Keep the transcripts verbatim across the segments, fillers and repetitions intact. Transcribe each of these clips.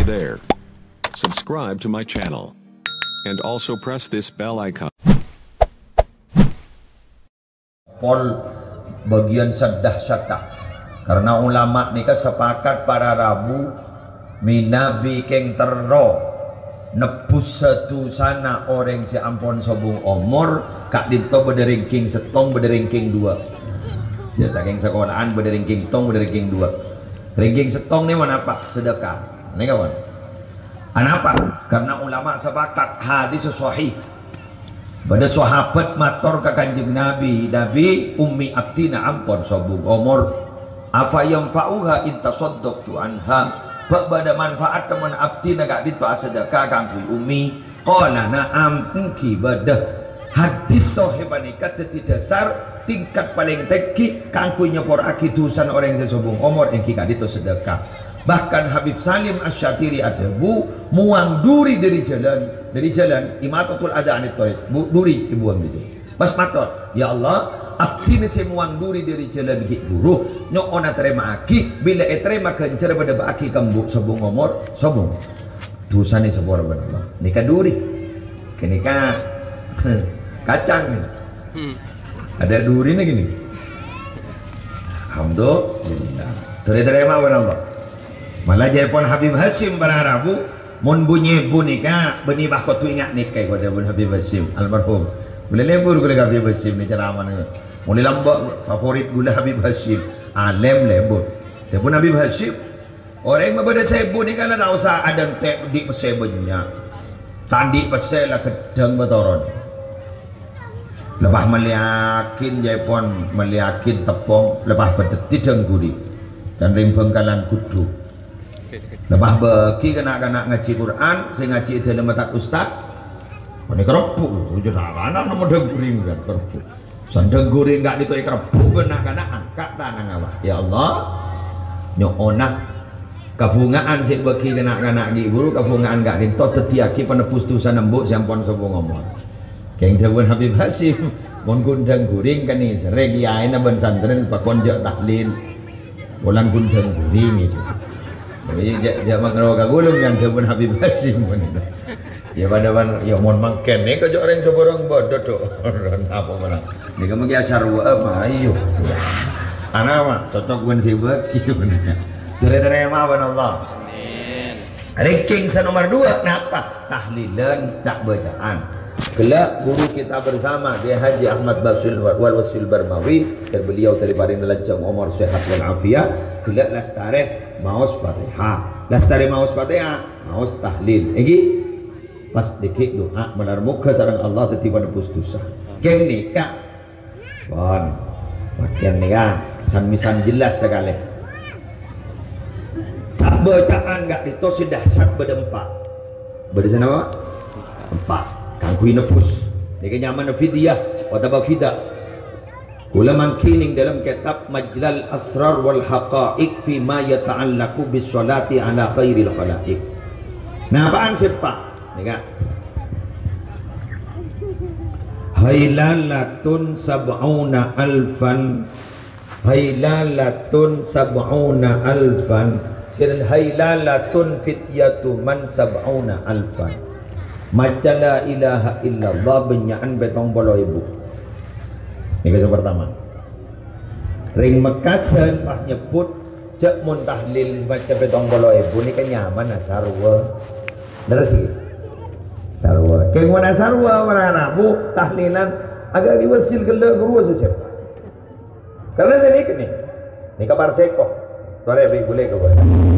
Hey there. Subscribe to my channel. And also press this bell icon. Pol bagian sedah syatah karena ulama nika sepakat para rabu minabi keng terro nebus satu sana orang si ampon sobung omor kak dinto bederingking setong bederingking dua ya saking sekolahan bederingking tong bederingking dua ringking setong ni mana apa sedekah ini kawan kenapa karena ulama sepakat hadis sahih pada sahabat mator ke kanjeng Nabi Nabi ummi abdina ampon sobung omor apa yang fauha intasaddaqtu anha pada manfaat teman abdina gak dito sedekah kangkui ummi qala na'am engki badah hadis sahih panika teti dasar tingkat paling tinggi kangkui nyepor aki dosan orang yang sobung omor engki gak dito sedekah. Bahkan Habib Salim Asy-Syatiri ada bu muang duri dari jalan dari jalan imatatul ada anit toilet bu duri dibuang gitu pas matot ya Allah abdi nasi muang duri dari jalan gik buruh nyok ona terima aki bila eterima kencer pada baki kembuk sobung omor sobung dosa nih sebor benar nikah duri kenika kacang hmm. Ada duri nih gini alhamdulillah terima benar malah jepon Habib Hasyim berharabu mun bunyi bunika beni bahko tu ingat nikah kepada Habib Hasyim almarhum boleh lembur gula Habib Hasyim ni ceramah ni mulai lambak favorit gula Habib Hasyim alem lembur jepon Habib Hasyim orang yang berbeda sebu ni kan ada usah ada tek di sebennya tadi pasal lah kedang betoron lepas meliakin jepon meliakin tepung lepas berdeti dengguri dan rimbengkalan kudu lepas bagi kena-kena ngaji Quran saya ngaji itu dalam matak ustad ini kerepuk itu anak nama dengguring kan kerepuk sandeng guring gak ditoi kerepuk kena-kena angkat tanah ngawah ya Allah nyokonak kabungaan saya bagi kena-kena di buru kabungaan gak ditoi tetiaki penepus dosa nembuk siampon sobong ngomong keng jawab Habib Hasyim mon gundang guring kan ini sering yain aben santren pakon jak tahlil ulang gundang guring itu jadi zaman ngeroga gulung yang jabun Habib Hasyim ya pada wan ya mon mangken nih kejok orang seborong bodoh tuh apa mana ini kamu kia sarwa apa ayo anak mah cocok gue sih buat gitu benernya terima kasih Allah ranking nomor dua kenapa tahlilan cak bacaan kelak guru kita bersama dia Haji Ahmad Basul wal Wasil Barmawi dan beliau daripada nelancang umur sehat dan afiat kelak lastare maus Fatihah lastare maus Fatihah maus tahlil ini pas dikit doa benar muka sarang Allah tetiba nebus dosa keng nikah pon makin nikah san-misan jelas sekali tak bacaan gak itu sudah sak berdempak berdesana apa? Empat kangkui nepus ini nyaman fidyah wataba fidah kula mangkining dalam kitab Majlal Asrar wal Haqa'iq fi ma yata'allaqu bis sholati ala khairil khalaiq nah apaan sepak ini kak haylalatun sab'una alfan haylalatun sab'una alfan siril haylalatun fityatu man sab'una alfan maca la ilaha illallah benyaan betong bolo ibu ini kisah pertama ring mekasan pas nyebut cek mun tahlil baca betong bolo ibu ini kan nyaman sarwa bener sih sarwa kayak mana sarwa mana rabu tahlilan agak diwasil gelak guru sesiapa karena saya ini ini kabar seko tore bi boleh kabar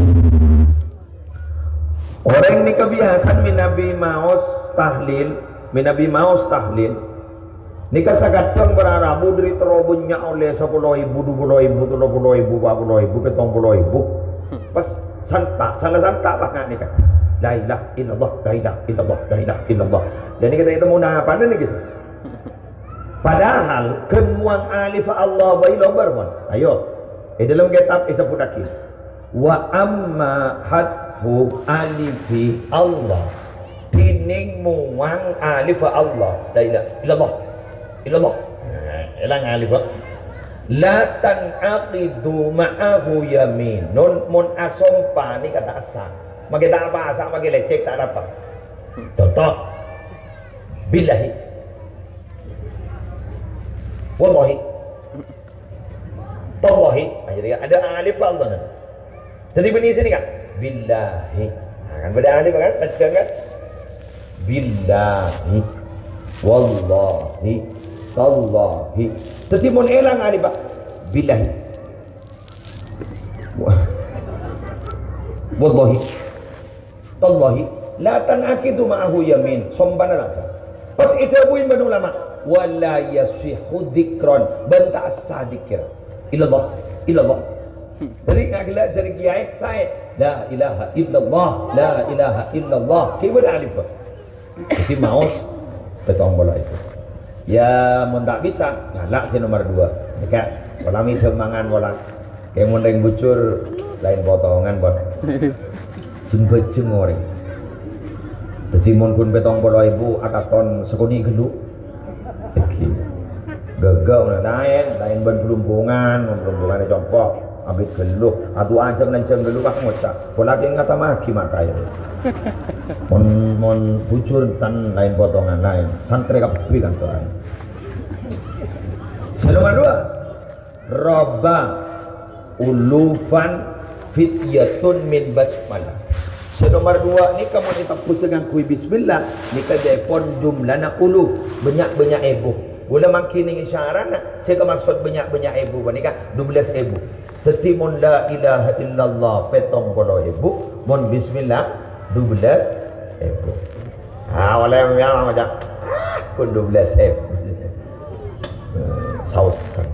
orang ini kebiasaan minabi maos tahlil minabi maos tahlil nikah sagadang berarabu dari terobonnya oleh sepuluh ibu dua puluh ibu tujuh puluh ibu empat puluh ibu petong puluh ibu pas santak salah santak lah kan nikah la ilaha illallah la ilaha illallah la ilaha illallah dan ini kita itu mau apa nih gitu padahal kemuang alif Allah wa ilah ayo di dalam kitab isa pudaki wa amma hadfu alifi Allah tining muang alif Allah la ilaha illallah illallah elang alif la tan'aqidu ma'ahu yaminun mun asompa ni kata asa makin tak apa asal makin lecek tak ada apa. Contoh billahi wallahi tallahi. Jadi ada alif Allah. Jadi bunyi sini kan billahi. Nah, kan beda alif kan? Macam kan? Billahi wallahi tallahi. Jadi mun elang alif billahi wallahi tallahi la tanakidu ma'ahu yamin sombana rasa pas itu buin ban ulama wala yasihu dzikran banta as-sadikir illallah illallah. Jadi ngak dari kiai saya la ilaha illallah la ilaha illallah kibul alif. Jadi maus petong bola itu ya mun tak bisa ngalak si nomor dua dekat salami mangan bola kayak mun ring bucur lain potongan buat jeng-jeng orang. Jadi mun pun petong bola ibu akaton sekuni gelu iki gagal lain lain ban pelumpungan pelumpungan compok abit geluh atu ancam lancang geluh ah ngocak bola ke ngata maki makai mon mon bucur tan lain potongan lain santri kapi kan tuh lain. Nomor dua roba ulufan fityatun min basmalah. Nomor dua ni kamu ni tapus dengan kui bismillah ni kerja pon jumlahna uluf banyak-banyak ibu. Boleh makin ni isyarat saya ke maksud banyak-banyak ibu ni kan dua belas ibu. Teti mun la ilaha illallah petong puluh ibu, mun bismillah dua belas ibu. Ha wala yang macam kun dua belas ibu. Sausan.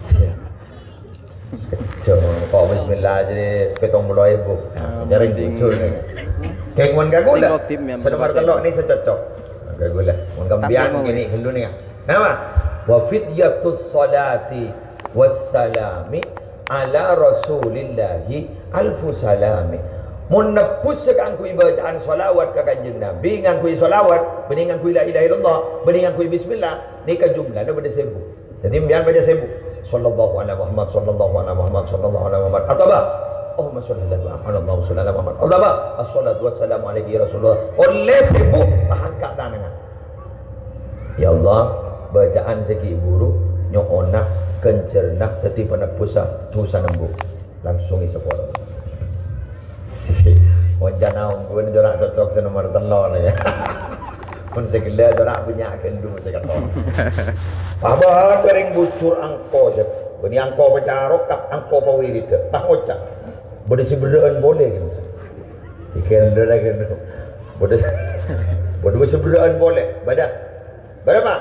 Kecil kau bismillah jadi petong puluh ibu. Jaring dicul ni. Kayak mun gagula. Sedemar telok ni secocok. Gagula. Mun gambian gini dulu ni. Nama wa fidyatus salati wassalami ala rasulillahi alfu salami. Mun nepus sekan kui bacaan solawat ke kanjeng Nabi ngan kui solawat bening ngan kui la ilaha illallah bening ngan kui bismillah ni ka jumlah dah pada seribu. Jadi biar baca seribu sallallahu alaihi Muhammad sallallahu alaihi Muhammad sallallahu alaihi Muhammad atau apa Allahumma sholli ala Muhammad Allahumma sholli ala Muhammad atau apa assalatu wassalamu alaihi ya Rasulullah oleh seribu angkat tangan. Ya Allah bacaan segi buruk nyokonak kencernak teti penepusa tusan embuk langsung isepol wajan naung pun jorak cocok senomor telur ya pun segala jorak punya kendu sekata apa kering bucur angko je beni angko pecarok kap angko pawirit tak ngocak berdesi berdaan boleh gitu ikan dera gitu berdesi berdesi berdaan boleh badak berapa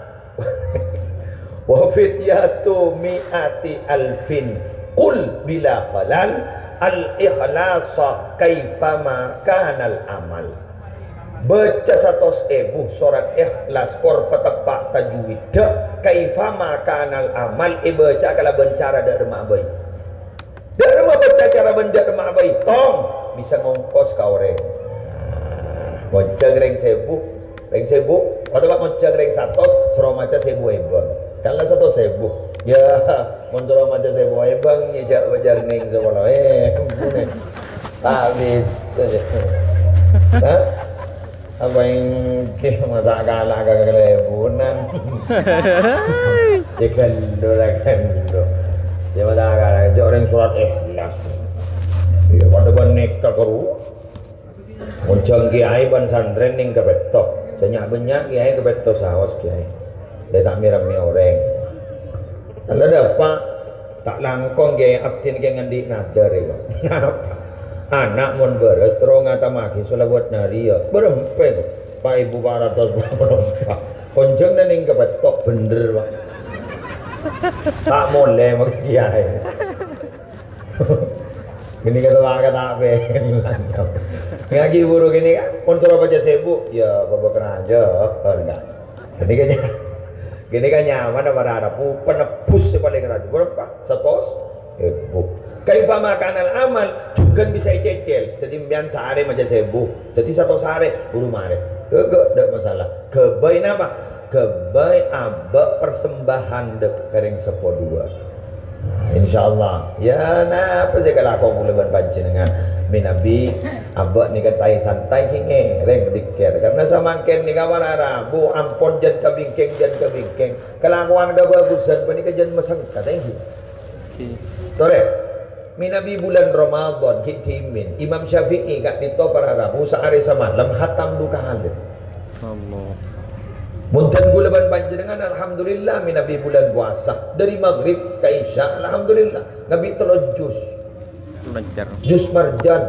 wa fityatu mi'ati alfin qul bila khalal al ikhlasa kaifama kanal amal. Baca satu ebu surat ikhlas kor petepak tajwid kaifama kanal amal e baca kalau bencara dak remah bayi dak remah baca cara benda remah bayi tong bisa ngongkos ka orang baca reng sebu reng sebu atau baca reng satos suruh maca sebu ebang kalau satu sebu ya moncoro maca sebu ebang ya jak bajar ning sekolah eh tak bisa ha apa yang ke masa kalah kelebunan jika dorakan dulu dia masa kalah jauh orang surat ikhlas ya pada banik kakaru muncul kiai ban sandren ning kebetok banyak-banyak kiai kebetok sawas kiai dia tak mirami orang kalau dapat tak langkong kiai abdin kiai ngandik nadar itu kenapa anak mun beres terus ngata maki selawat nari ya berempe Pak Ibu para tos berempa konjeng ning kebetok bener Pak tak boleh mak kiai gini kata Pak kata apa ngaji buruk gini kan pun suruh baca sebu ya bapak keraja enggak gini kan gini kan nyaman apa ada pu penebus paling keraja berapa setos ibu kaifa makanal amal juga bisa cecel jadi biar sehari macam sebu jadi satu sehari buru mare gak ada masalah kebaik apa kebaik abak persembahan dek kering sepo dua InsyaAllah. Ya, nah, apa saya kalau aku mula berbaca dengan Nabi abad ni kata santai kini reng dikir karena semakin ni kawan Arabu ampun jen kabingking jen kabingking kelakuan kebagusan pani kejen meseng kata itu. Tore. Nabi bulan Ramadan kitimin Imam Syafi'i kat dito para Arabu sehari semalam hatam duka halid. Allah. Muntan bulan panjenengan alhamdulillah Nabi bulan puasa dari maghrib ke isya alhamdulillah Nabi telur jus. Jus marjan.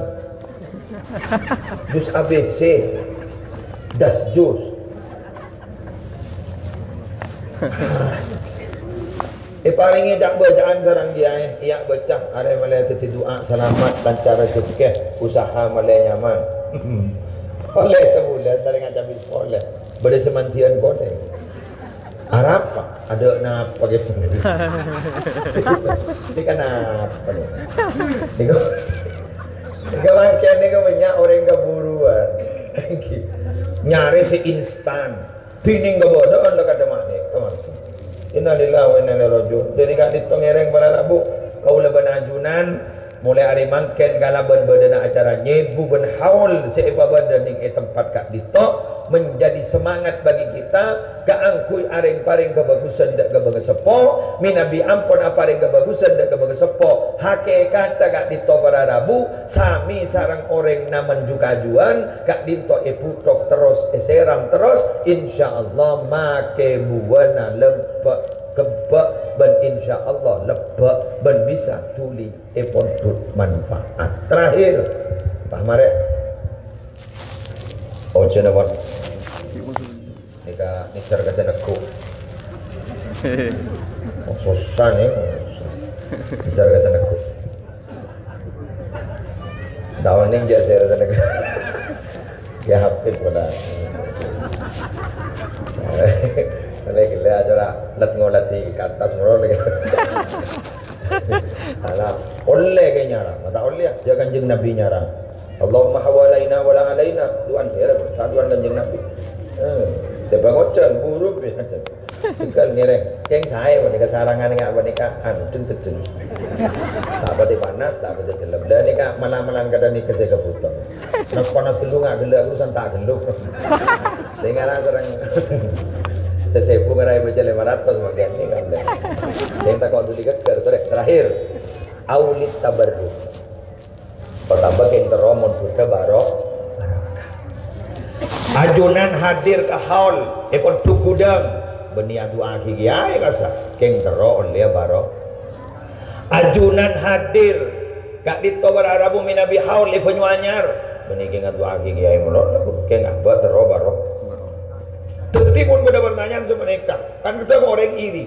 Jus A B C. Das jus. Eh palingnya tak bacaan sarang dia eh. Ia baca ada malay teti doa selamat lancar rezeki usaha malay nyaman. Oleh sebulan tadi ngajak boleh. Bade semantian boleh. Arab ada nak pakai ini kan apa ni? Nego, nego makan nego banyak orang keburuan. Nyari si instan. Pining kebodoh on dekat demak ni. Kawan. Innalillahi wa inna ilaihi raji'un. Jadi kat ditong ereng pada Rabu kau leban ajunan mulai hari mangken galaban badana acara nyebu ben haul seipa badan ning tempat kat ditok menjadi semangat bagi kita keangkui areng paring kebagusan dak kebaga sepo minabi ampun apareng kebagusan dak kebaga sepo hakikat kat ditok para Rabu sami sarang orang naman jukajuan kat ditok e putok terus e seram terus insyaallah make buana lempak kebak ben insyaallah lebak ben bisa tuli e pondut manfaat terakhir Pak Mare oh cenawat nika nisar kasenakku oh susah nih nisar kasenakku dawan ning dia saya kasenakku ya hafid pada lagi lihat aja let ngolati ke atas mulu lagi. Alah, oleh kayaknya lah, mata oleh ya kanjeng Nabi nyarang. Allahumma hawalaina wala alaina. Tuhan saya lah, Tuhan kanjeng Nabi. Eh, depan ngoceng buruk ni aja. Tinggal ngereng, keng saya pada kesarangan ngak pada nikahan, deng sedeng. Tak pada panas, tak pada gelap. Dan nikah malam-malam kadang nikah saya keputar. Panas panas gelung ngak gelap, urusan tak gelap. Tinggal sarang. Saya sepuh merai baca lima ratus makin ni kan. Yang tak kau tulis keker terakhir. Aulit tabarruk. Pertama kita romon buka barok. Ajunan hadir ke haul. Ekor tukudam. Benia doa kiki ay kasa. Keng tero oleh barok. Ajunan hadir. Kak dito berarabu minabi haul ipenyuanyar. Beni keng doa kiki ay mulot. Keng apa tero barok. Tentu pun pada pertanyaan sama mereka. Kan kita orang iri.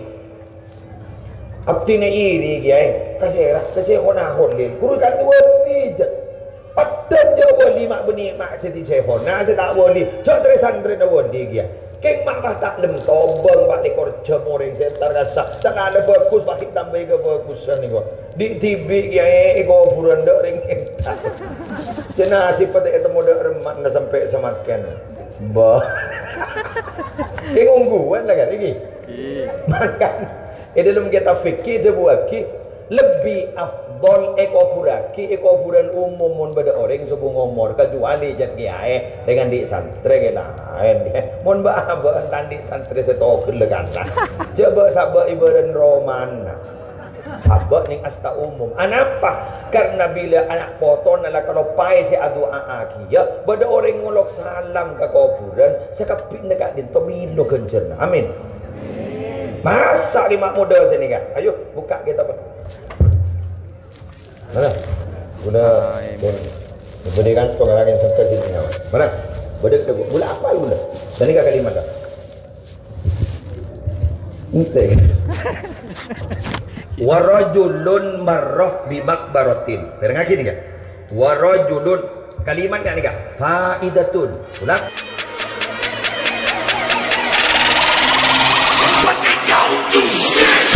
Abdi ni iri kiai. Kasih lah, kasih hona holil. Kuru kan dua bijak. Padahal dia boleh mak beni mak jadi sehon. Nah saya tak boleh. Jangan santri dah boleh kiai. Keng mak bah tak lem tobeng pak lekor jam orang setar rasa. Tak ada bagus pak kita tambah ke bagusan ni kau. Di T V kiai ego buran dak ring entar. Senasib pada ketemu dak remak nak sampai semakan. Bah. Ini ungguan lah kan ini. Makan. Eh dalam kita fikir dia buat ki lebih afdol eko puraki eko puran umum mun pada orang subuh ngomor kecuali jan kiai dengan di santri lain. Mun ba aba tandi santri setokil legan lah. Coba sabak ibaran romana. Sabak ning asta umum. Anapa? Karena bila anak potong adalah kalau pai si adu aaki ya, bada orang ngolok salam ke kuburan, sekapin dekat din to bilo kencerna. Amin. Masa lima muda sini kan. Ayo buka kita apa? Mana? Guna berikan pengarang yang sangka sini. Mana? Bedek tu. Bula apa bula? Sini kak kalimat dah. Ente. Warajulun marrah bi makbaratin. Terengaki ni kan? Warajulun kalimat kan ni kan? Faidatun. Ulang. What the hell do shit?